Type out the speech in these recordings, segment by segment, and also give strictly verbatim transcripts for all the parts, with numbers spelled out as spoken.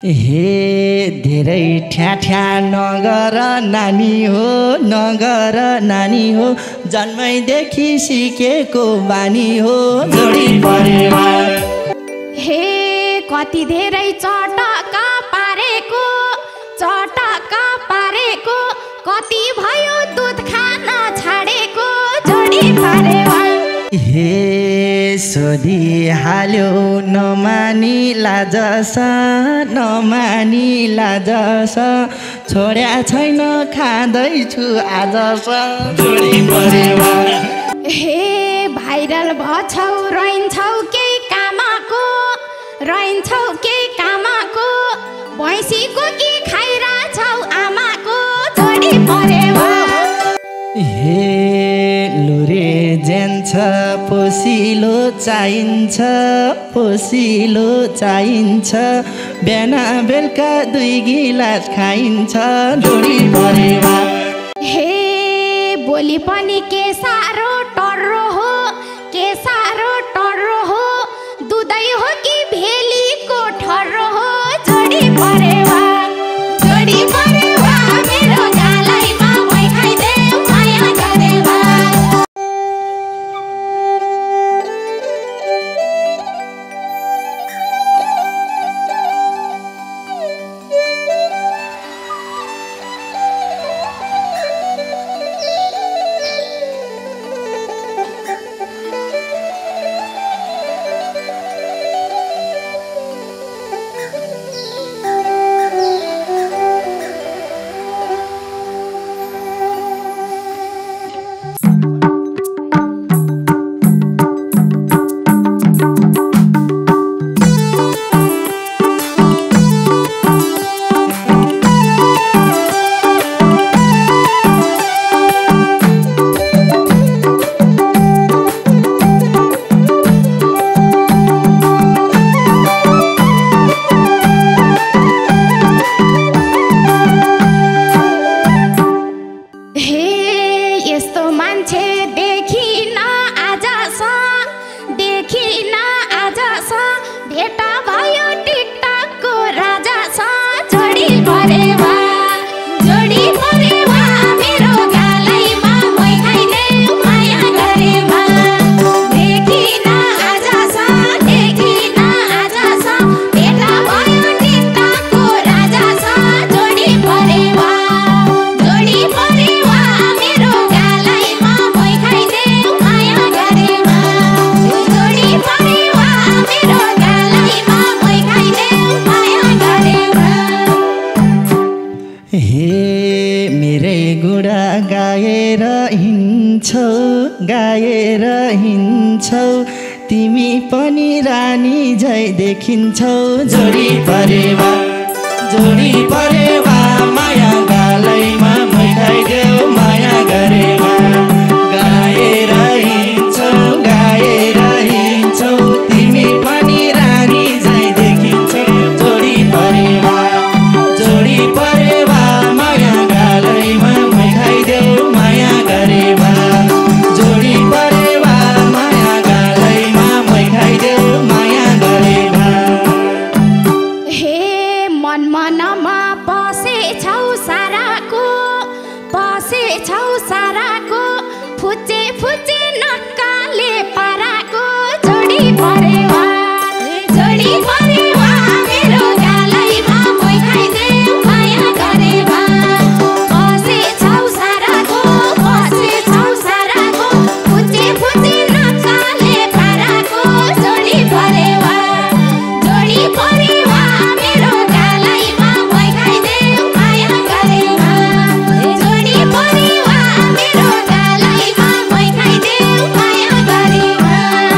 हे धेरै ठ्याठ्या नगर नानी हो नगर नानी हो जन्मैदेखि सिकेको बानी हो जोडी परिवार। हे कति धेरै चटका पारेको चटका पारेको कति भयो दुध खान छाडेको जोडी परिवार। हे सोधिहाल्यो नमानी लाजस नमानी लाजस छोड्या छैन खाँदैछु आजस जोडी परिवार। हे भाइरल भछौ रहन्छौ केही कामको रहन्छौ केही कामको भैँसीको कि खाइरहेछौ आमाको जोडी परिवार। हे लुरे जान्छ पोसिलो चाहिन्छ पोसिलो चाहिन्छ बिहान बेलुका दुई गिलास खाइन्छ जोडी परिवार। हे बोली पनि के साह्रो टर्रो हो के साह्रो टर्रो हो दुधै हो कि भेलीको ठर्रो हो जोडी परिवार। जोडी परिवार मेरो गालैमा भई खाइदेऊ माया गरेर। गाएर हिँड्छौ तिमी पनि रानी झै देखिन्छौ जोडी परिवार। जोडी परिवार माया गालैमा भइखाइदेऊ माया गरेमा गाएर हिँड्छौ गाएर हिँड्छौ तिमी पनि रानी झै देखिन्छौ जोडी परिवार। जोडी परिवार माया गालैमा भइखाइदेऊ माया गरेमा जोडी परिवार माया गालैमा भइखाइदेऊ माया गरेमा। हे मन मनमा पसेछौ साराको पसेछौ साराको फुचे फुचे नक्काले पाराको जोडी परिवार। जोडी परिवार मेरो गालैमा भइखाइदेऊ माया गरेमा पसेछौ साराको पसेछौ साराको फुचे फुचे नक्काले पाराको जोडी परिवार। जोडी परिवार मेरो गालैमा भइखाइदेऊ माया गरेमा जोडी परिवार मेरो गालैमा भइखाइदेऊ माया गरेमा।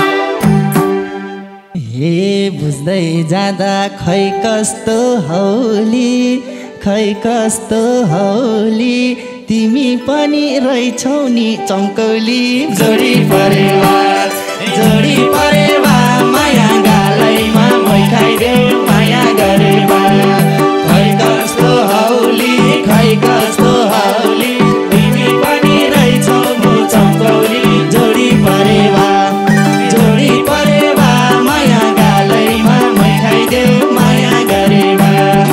हे बुझ्दै जाँदा खै कस्तो हौली खै कस्तो हौली तिमी पनि रहेछौ नि चम्कौली जोडी परिवार। जोडी परिवार माया गालैमा भइखाइदेऊ माया गरेमा खै कस्तो हौली खै कस्तो हौली तिमी पनि रहेछौ नि चम्कौली जोडी परिवार। जोडी परिवार माया गालैमा भइखाइदेऊ माया गरेमा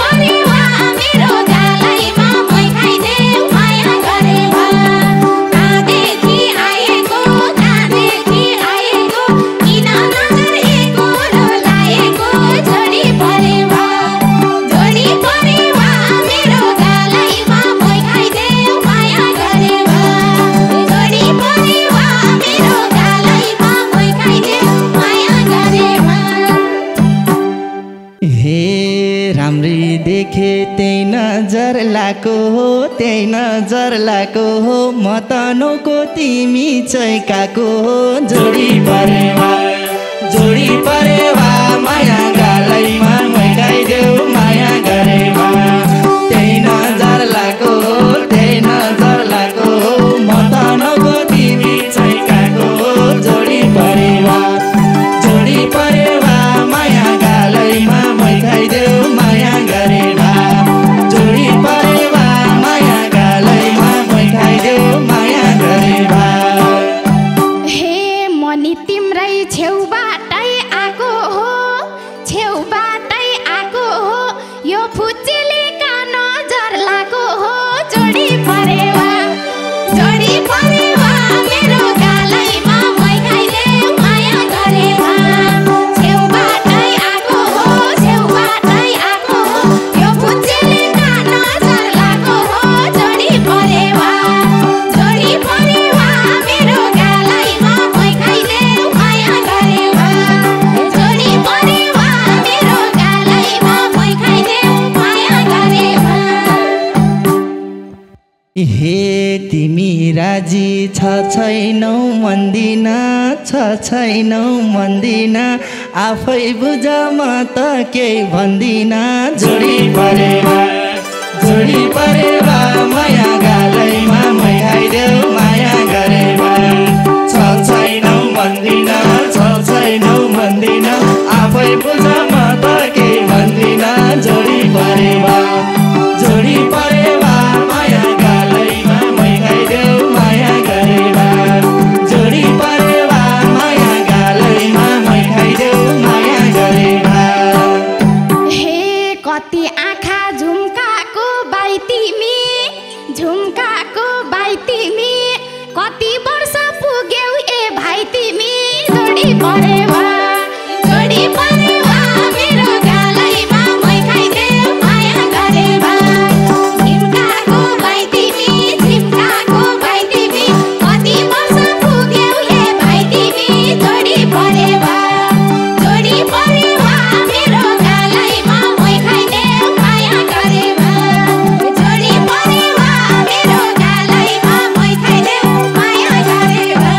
परिवार मेरो गालैमा मै खाइदेऊ माया गरेवा कहाँदेखि आएको कहाँदेखि आएको किन नजर एकोलो लाएको जोडी परिवार जोडी परिवार मेरो गालैमा मै खाइदेऊ माया गरेवा जोडी परिवार मेरो गालैमा मै खाइदेऊ माया गरेवा हे राम्री देखे त्यही नजर लाको हो त्यही नजर लाको हो म त नौको तिमी चाहिँ काको हो जोडी परेवा जोडी परेवा माया गालैमा मै खाइदेऊ माया गरेवा त्यही नजर लाको हो त्यही नजर लाको हो म त नौको तिमी चाहिँ काको हो जोडी परेवा जोडी परेवा माया गालैमा मै खाइदेऊ माया गरेवा जोडी परेवा माया गालैमा मै खाइदेऊ माया गरेवा हे मनी तिम्रै छेउबाटै आएको हो छेउबाटै आएको हो यो फुच्चेलेका नजर लाको हो जोडी परेवा जोडी परेवा मेरो गालैमा मै खाइदेऊ माया गरेवा छेउबाटै आएको हो छेउबाटै आएको हो यो फुच्चेलेका नजर लाको हो जोडी परेवा जोडी परेवा मेरो गालैमा मै खाइदेऊ माया गरेवा जोडी परेवा मेरो गालैमा मै खाइदेऊ माया गरेवा हे तिमी राजी छ छैनौ मन्दिन छ छैनौ मन्दिन आफै बुझ म त केही भन्दिन जोडी परेवा जोडी परेवा माया गालैमा मै खाइदेऊ माया गरेवा छ छैनौ मन्दिन छ छैनौ मन्दिन आफै बुझ म त केही भन्दिन जोडी परेवा जोडी परेवा माया गालैमा मै खाइदेऊ माया गरेवा जोडी परेवा माया गालैमा मै खाइदेऊ माया गरेवा हे कति आँखा झुम्काको बाई तिमी झुम्काको बाई तिमी कति वर्ष पुग्यौ ए भाइ तिमी जोडी परेवा जोडी परेवा मेरो गालैमा मै खाइदेऊ माया गरेवा झिम्काको बाई तिमी झिम्काको बाई तिमी कति वर्ष पुग्यौ ए भाइ तिमी जोडी परेवा जोडी परेवा मेरो गालैमा मै खाइदेऊ माया गरेवा जोडी परेवा मेरो गालैमा मै खाइदेऊ माया गरेवा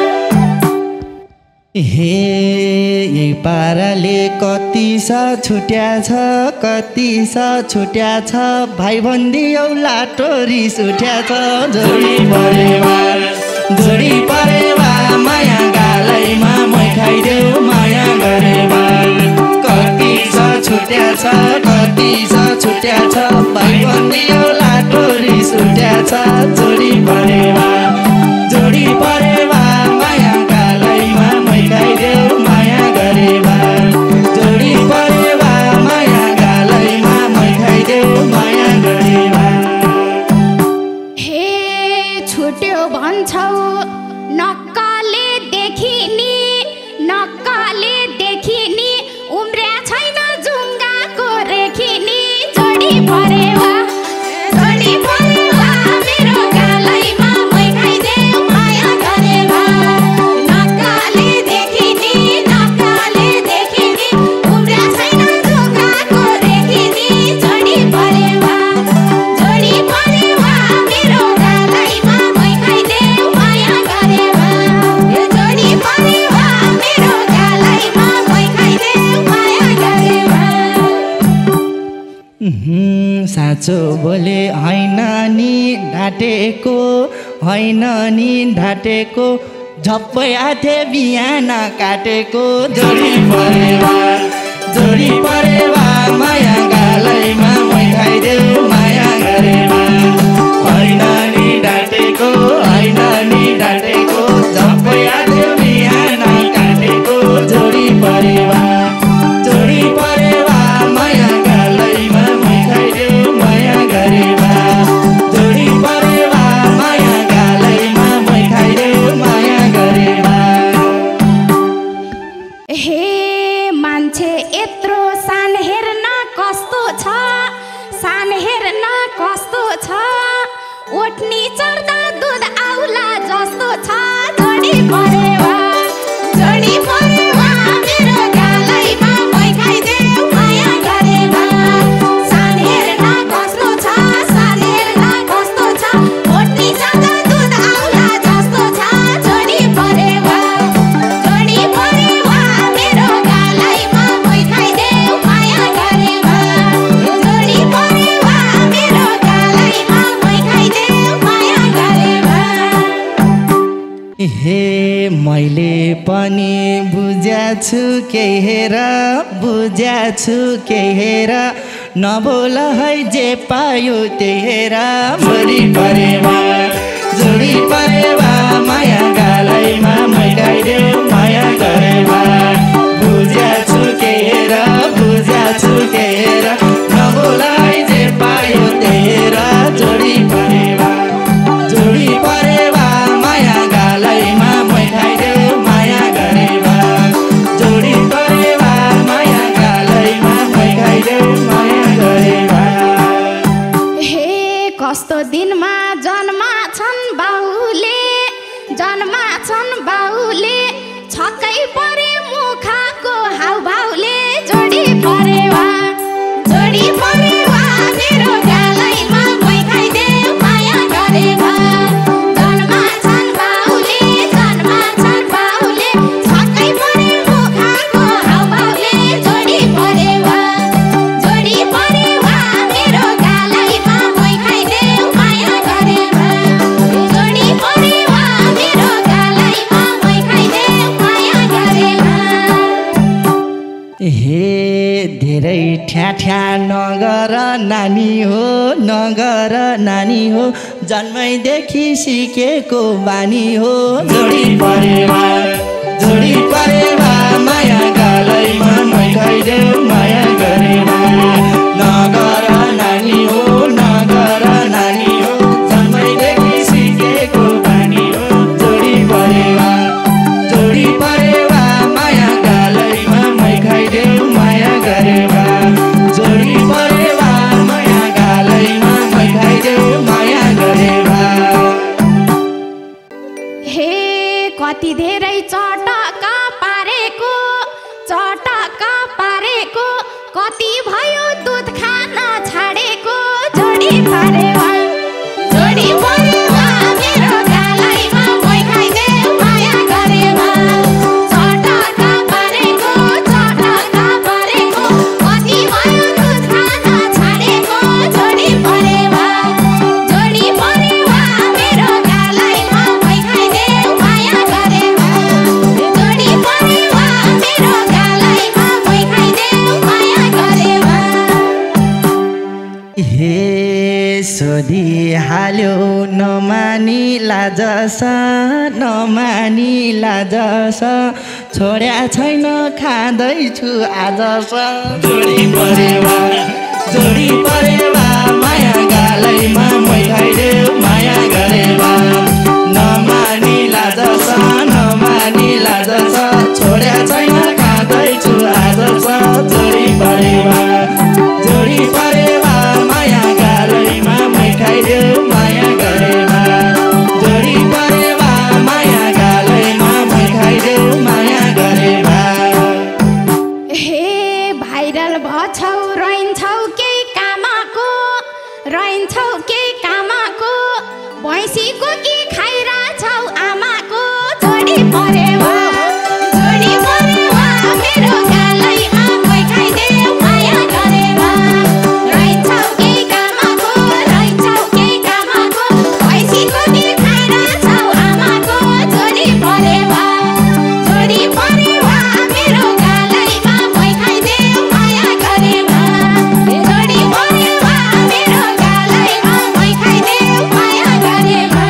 हे यही पाराले कति स छुट्या छ कति स छुट्या छ भाइ भन्दियौ लाटो रिस उठ्या छ जोडी परेवा जोडी परेवा माया गालैमा मै खाइदेऊ माया गरेवा कति स छुट्या छ कति स छुट्या छ भाइ भन्दियौ लाटो रिस उठ्या छ जोडी परेवा जोडी परेवा माया गालैमा मै खाइदेऊ माया गरेवा जोडी परेवा माया गालैमा मै खाइदेऊ माया गरेवा हे छुट्यो भन्छौ नक्कले देखिनी नक्कले देखिनी उम्र्या छैन जुङ्गाको रेखिनी जोडी परेवा जोडी परेवा मेरो गालैमा मै खाइदेऊ माया गरेवा नक्कले देखिनी नक्कले देखिनी उम्र्या छैन जुङ्गाको रेखिनी जोडी परेवा जोडी परेवा मेरो गालैमा मै खाइदेऊ माया गरेवा जोडी परेवा मेरो गालैमा मै खाइदेऊ माया गरेवा साँचो बोले होइन नि ढाँटेको होइन नि ढाँटेको झप्पै आथे बिहान काटेको जोडी परेवा जोडी परेवा माया गालैमा मै खाइदेऊ माया गरेवा होइन नि ढाँटेको होइन नि ढाँटेको झप्पै आथे बिहान काटेको जोडी परेवा जोडी परेवा माया गालैमा मै छ ओठनी चढ्दा दुध आउला जस्तो छ जोडी परेवा जोडी परेवा मेरो गालैमा मै खाइदेऊ माया गरेवा सान हेर्न कस्तो छ सान हेर्न कस्तो छ ओठनी चढ्दा दुध आउला जस्तो छ जोडी परेवा जोडी परेवा मेरो गालैमा मै खाइदेऊ माया गरेवा जोडी परेवा मेरो गालैमा मै खाइदेऊ माया गरेवा हे मैले पनि बुझ्याछु के हेर बुझ्याछु के हेर नबोल है जे पायो त्यही हेर जोडी परेवा जोडी परेवा माया गालैमा मै खाइदेऊ माया गरेवा बुझ्याछु के हेर बुझ्याछु के हेर नबोल है जे पायो त्यही हेर जोडी परेवा जोडी परेवा माया गालैमा मै खाइदेऊ माया गरेवा जोडी परेवा माया गालैमा मै खाइदेऊ माया गरेवा हे कस्तो दिनमा जन्मा छन् बाउले जन्मा छन् बाउले छक्कै परे मुखाको हाउभाउले जोडी परेवा जोडी परेवा मेरो गालैमा मै खाइदेऊ माया गरेवा जन्मा छन् बाउले जन्मा छन् बाउले छक्कै परे मुखाको हाउभाउले जोडी परेवा जोडी परेवा मेरो गालैमा मै खाइदेऊ माया गरेवा जोडी परेवा मेरो गालैमा मै खाइदेऊ माया गरेवा हे धेरै ठ्याठ्या नगर नानी हो नगर नानी हो जन्मैदेखि सिकेको बानी हो जोडी परेवा जोडी परेवा माया गालैमा मै खाइदेऊ माया गरेवा नगर नानी हो नगर नानी हो जन्मैदेखि सिकेको बानी हो जोडी परेवा जोडी परेवा माया गालैमा मै खाइदेऊ माया गरेवा जोडी परेवा माया गालैमा मै खाइदेऊ माया गरेवा हे कति धेरै चटका पारेको चटका पारेको कति भयो दुध खान छाडेको जोडी परेवा जोडी परेवा मेरो गालैमा मै खाइदेऊ माया गरेवा चटका पारेको चटका पारेको कति भयो दुध खान छाडेको जोडी परेवा जोडी परेवा मेरो गालैमा मै खाइदेऊ माया गरेवा जोडी परेवा मेरो गालैमा मै खाइदेऊ माया गरेवा हे सोधिहाल्यो नमानी लाजस नमानी लाजस छोड्या छैन खाँदैछु आजस जोडी परेवा जोडी परेवा माया गालैमा मै खाइदेऊ माया गरेवा नमानी लाजस नमानी लाजस छोड्या छैन खाँदैछु आजस जोडी परेवा जोडी परेवा माया गालैमा मै खाइदेऊ माया गरेवा जोडी परेवा माया गालैमा मै खाइदेऊ माया गरेवा हे भाइरल भछौ रहन्छौ केही कामको रहन्छौ केही कामको भैँसीको कि खाइरहेछौ आमाको जोडी परेवा जोडी परेवा मेरो गालैमा मै खाइदेऊ माया गरेवा रहन्छौ केही कामको रहन्छौ केही कामको भैँसीको कि खाइरहेछौ आमाको जोडी परेवा जोडी परेवा मेरो गालैमा मै खाइदेऊ माया गरेवा जोडी परेवा मेरो गालैमा मै खाइदेऊ माया गरेवा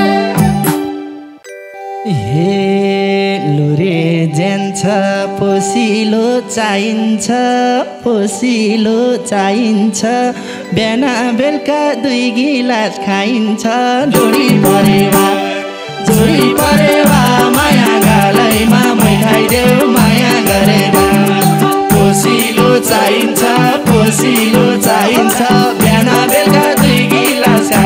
हे लुरे जान्छ पोसिलो चाहिन्छ पोसिलो चाहिन्छ बिहान बेलुका दुई गिलास खाइन्छ जोडी परेवा जोडी परेवा माया गालैमा मै खाइदेऊ माया गरेवा पोसिलो चाहिन्छ पोसिलो चाहिन्छ बिहान बेलुका दुई गिलास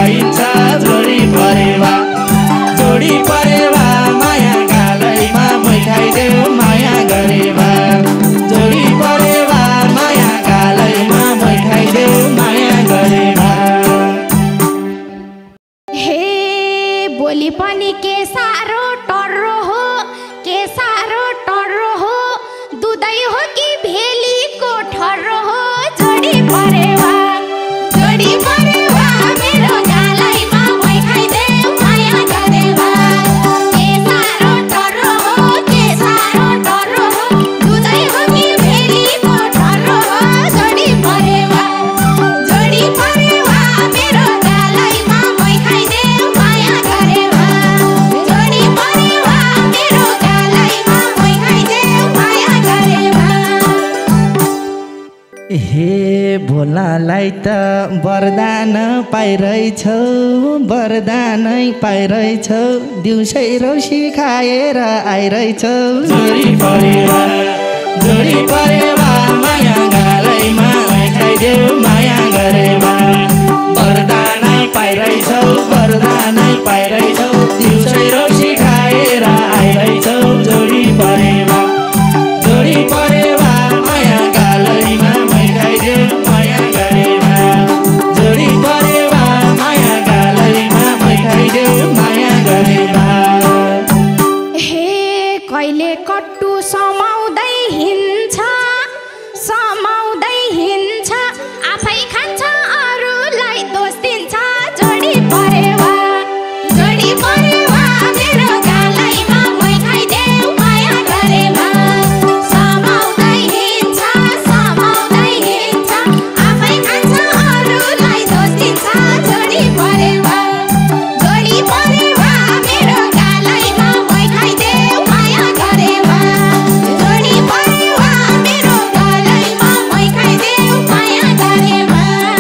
भोलालाई त वरदान पाइरहेछौ वरदानै पाइरहेछौ दिउँसै रौसी खाएर आइरहेछौ जोडी परेवा जोडी परेवा माया गालैमा खाइदेऊ माया गरेमा वरदानै पाइरहेछौ वरदानै पाइरहेछौ दिउँसै रौसी खाएर आइरहेछौ जोडी परेवा जोडी परेवा माया गालैमा मै खाइदेऊ माया गरेमा जोडी परेवा माया गालैमा मै खाइदेऊ माया गरेमा हे कहिले कट्टु समाउँदै हिँड्छ समाउँदै हिँड्छ आफै खान्छ अरूलाई दोष दिन्छ जोडी परेवा जोडी परेवा मेरो गालैमा मै खाइदेऊ माया गरेमा समाउँदै हिँड्छ समाउँदै हिँड्छ आफै खान्छ अरूलाई दोष दिन्छ जोडी परेवा जोडी परेवा मेरो गालैमा मै खाइदेऊ माया गरेमा जोडी परेवा मेरो गालैमा मै खाइदेऊ माया गरेमा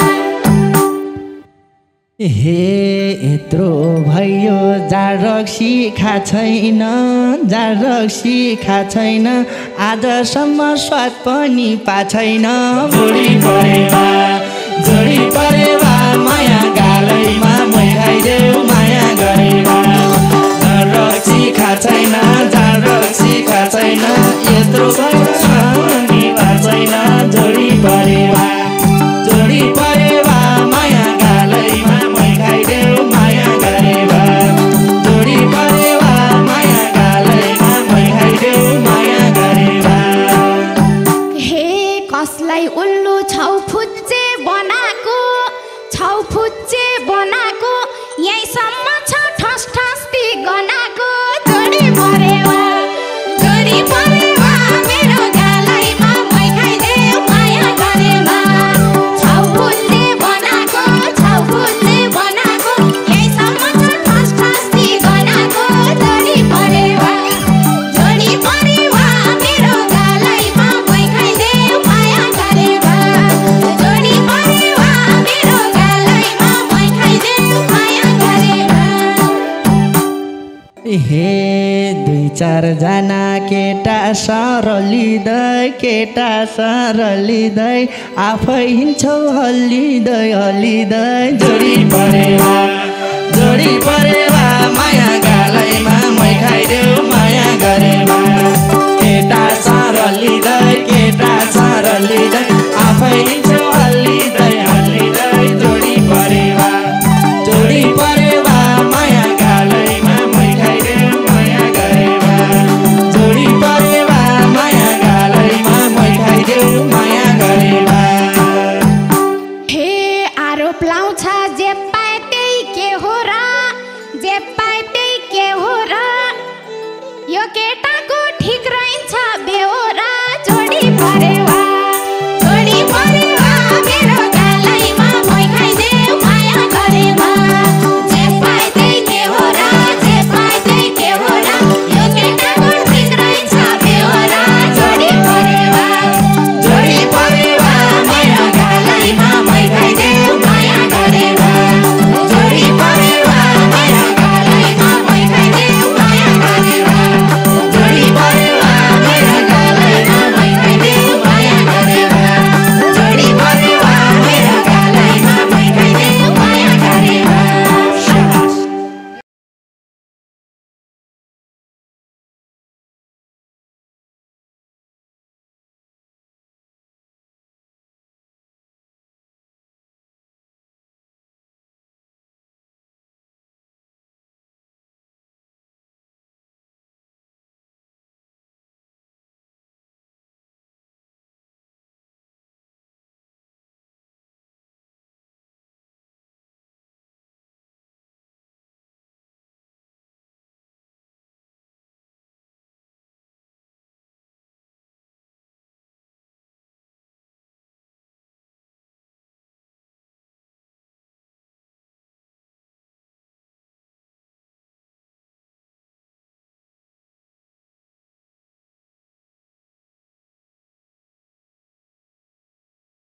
हे यत्रो भयो जाड रक्सी खा छैन जाड रक्सी खा छैन आजसम्म स्वाद पनि पा छैन जोडी परेवा जोडी परेवा माया गालैमा मै खाइदेऊ माया गरेमा जाड रक्सी खा छैन जाड रक्सी खा छैन यत्रो पनि पा छैन जोडी परेवा जोडी परेवा माया गालैमा मै खाइदेऊ माया गरेमा जोडी परेवा माया गालैमा मै खाइदेऊ माया गरेमा हे कसलाई उल्लु छौ फुच्चे बनाएको छौ फुच्चे बनाएको यहीँसम्म छ ठस ठस्ती गनाको जोडी परेवा जोडी परेवा मेरो गालैमा मै खाइदेऊ माया गरेमा छौ फुच्चे बनाएको छौ फुच्चे बनाएको यहीँसम्म छ ठस ठस्ती गनाको जोडी परेवा जोडी परेवा मेरो गालैमा मै खाइदेऊ माया गरेमा जोडी परेवा मेरो गालैमा मै खाइदेऊ माया गरेमा हे दुई चारजना केटा सरलिँदै केटा सरलिँदै आफै हिँड्छौ हल्लिँदै हल्लिँदै जोडी परेवा जोडी परेवा माया गालैमा मै खाइदेऊ माया गरेमा